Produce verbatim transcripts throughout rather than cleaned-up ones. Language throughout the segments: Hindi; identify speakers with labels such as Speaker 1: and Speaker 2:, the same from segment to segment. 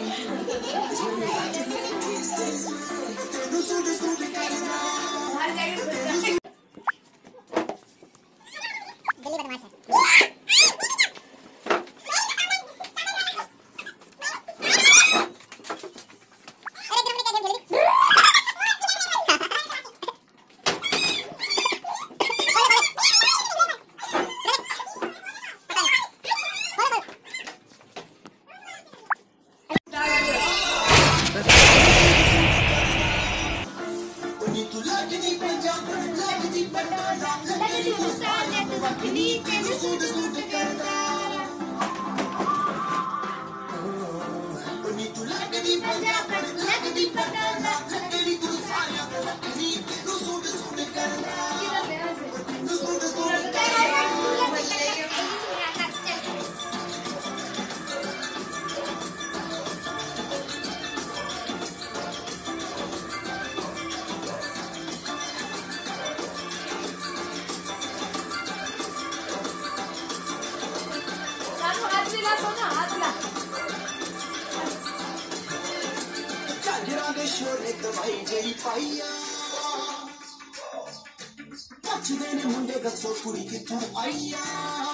Speaker 1: मुंडे दसो कुड़ी किथों आई आ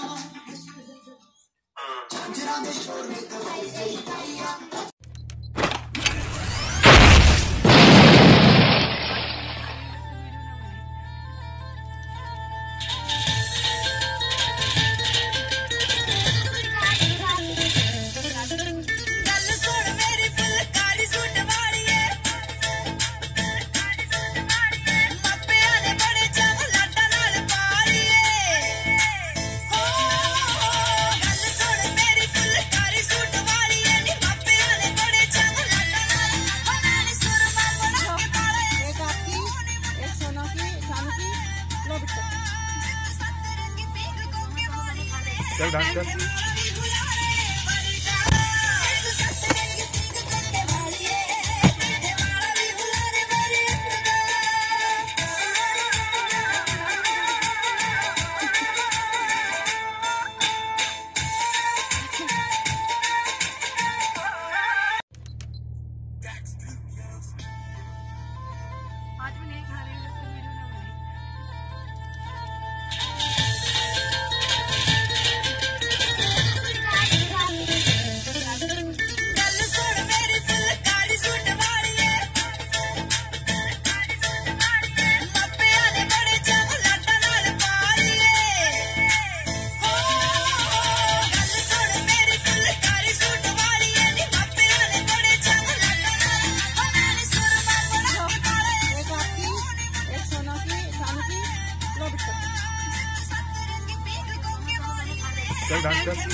Speaker 1: झांझरा दे शोर में कमाई गई पाइया।
Speaker 2: चल डांस कर।
Speaker 3: आज भी नहीं खा रही हूँ तो वीडियो ना बनाई।
Speaker 2: चल डांस कर।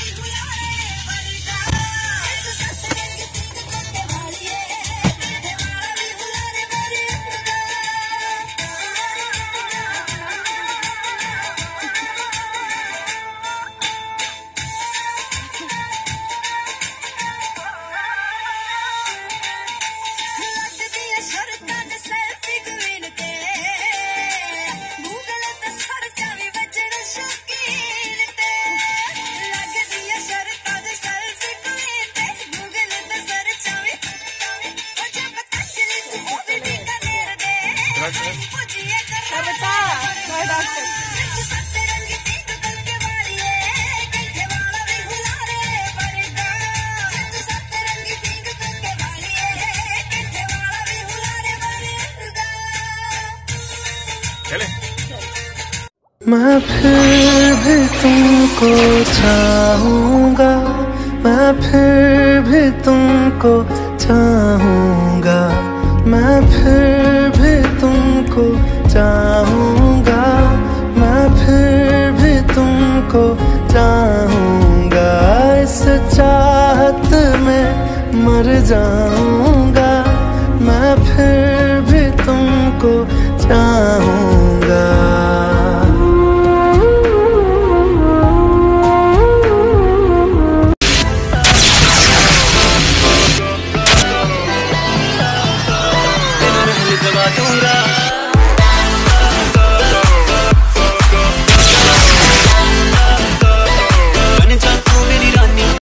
Speaker 4: मैं फिर भी तुमको चाहूँगा, मैं फिर भी तुमको चाहूँगा, मैं फिर भी तुमको चाहूँगा, मैं फिर भी तुमको चाहूँगा, इस चाहत में मर जाऊँ।